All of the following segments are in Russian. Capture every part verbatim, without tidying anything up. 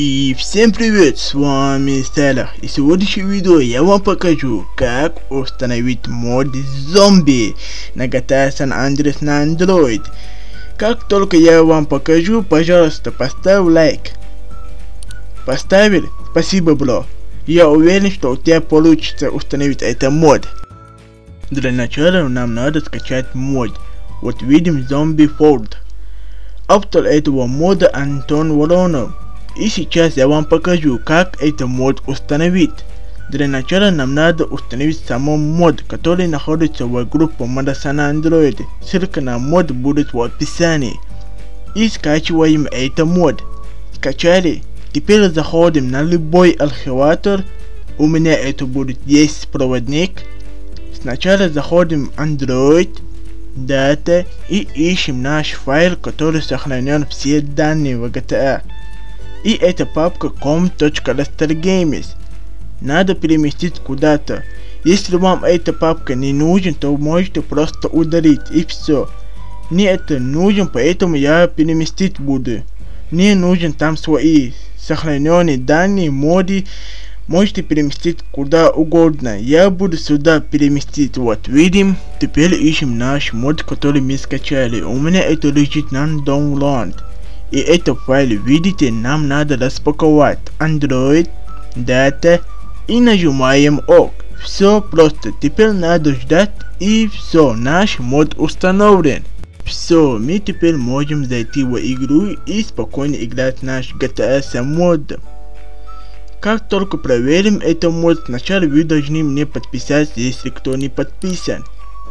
И всем привет, с вами Стеллар, и в сегодняшнем видео я вам покажу, как установить мод зомби на джи ти эй San Andreas на Android. Как только я вам покажу, пожалуйста, поставь лайк. Поставили? Спасибо, бро. Я уверен, что у тебя получится установить этот мод. Для начала нам надо скачать мод. Вот видим Zombie Fold. Автор этого мода Антон Воронов. И сейчас я вам покажу, как этот мод установить. Для начала нам надо установить самый мод, который находится в группе мода на Android. Ссылка на мод будет в описании. И скачиваем этот мод. Скачали? Теперь заходим на любой архиватор. У меня это будет есть проводник. Сначала заходим в Android, Data и ищем наш файл, который сохранен все данные в джи ти эй. И это папка com.rastergames. Надо переместить куда-то. Если вам эта папка не нужен, то можете просто удалить и все. Мне это нужен, поэтому я переместить буду. Мне нужен там свои сохраненные данные, моды. Можете переместить куда угодно. Я буду сюда переместить. Вот видим. Теперь ищем наш мод, который мы скачали. У меня это лежит на download. И это файл, видите, нам надо распаковать Android, Data и нажимаем ОК. Все просто, теперь надо ждать и все, наш мод установлен. Все, мы теперь можем зайти в игру и спокойно играть наш джи ти эй с модом. Как только проверим этот мод, сначала вы должны мне подписаться, если кто не подписан.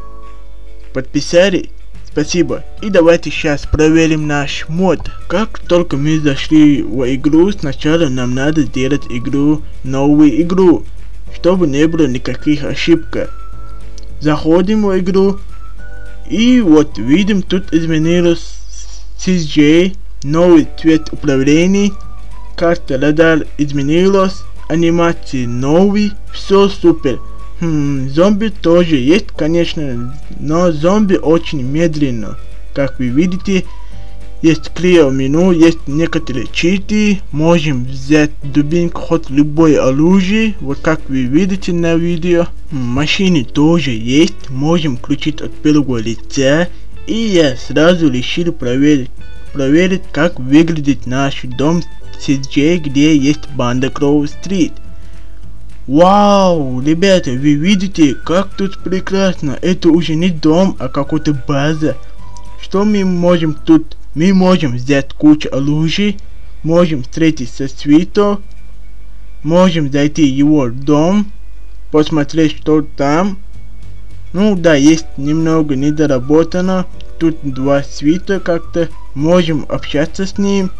Подписали? Спасибо. И давайте сейчас проверим наш мод. Как только мы зашли в игру, сначала нам надо сделать игру, новую игру, чтобы не было никаких ошибок. Заходим в игру. И вот видим, тут изменилось си джей, новый цвет управления, карта радар изменилась, анимации новый, все супер. Хм, зомби тоже есть, конечно, но зомби очень медленно. Как вы видите, есть clear меню, есть некоторые читы, можем взять дубинку, хоть любое оружие, вот как вы видите на видео. Машины тоже есть, можем включить от первого лица, и я сразу решил проверить, проверить, как выглядит наш дом си джей, где есть банда Гроув-стрит. Вау, ребята, вы видите, как тут прекрасно. Это уже не дом, а какая-то база. Что мы можем тут? Мы можем взять кучу оружия, можем встретиться с Свито, можем зайти в его дом, посмотреть, что там. Ну да, есть немного недоработано. Тут два Свито как-то. Можем общаться с ним.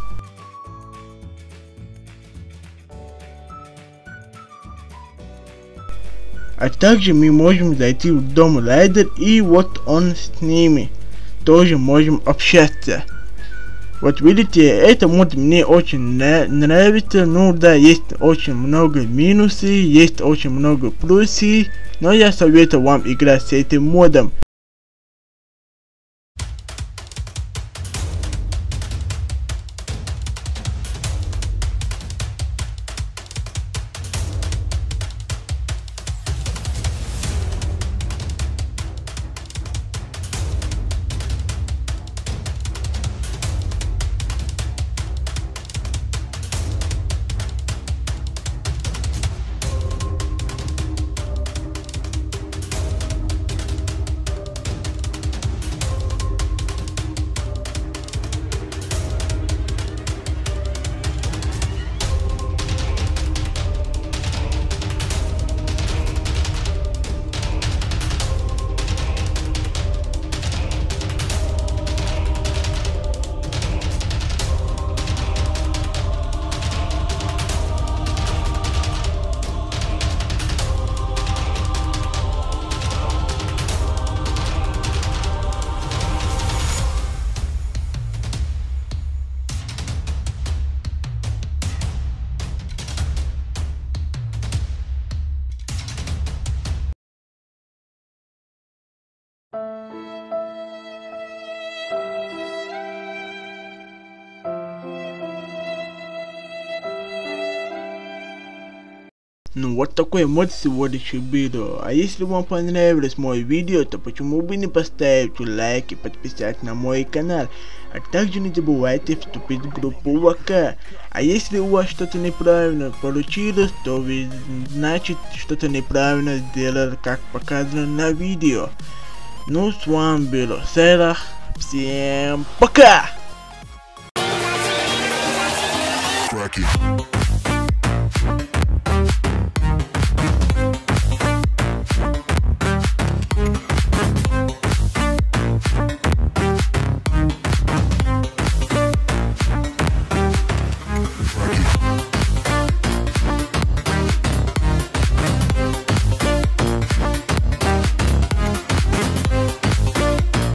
А также мы можем зайти в дом Райдер, и вот он с ними. Тоже можем общаться. Вот видите, это мод мне очень нравится. Ну да, есть очень много минусов, есть очень много плюсов. Но я советую вам играть с этим модом. Ну вот такое вот сегодняшнее видео. А если вам понравилось мое видео, то почему бы не поставить лайк и подписаться на мой канал. А также не забывайте вступить в группу ВК. А если у вас что-то неправильно получилось, то вы значит что-то неправильно сделали, как показано на видео. Ну с вами был Серах. Всем пока!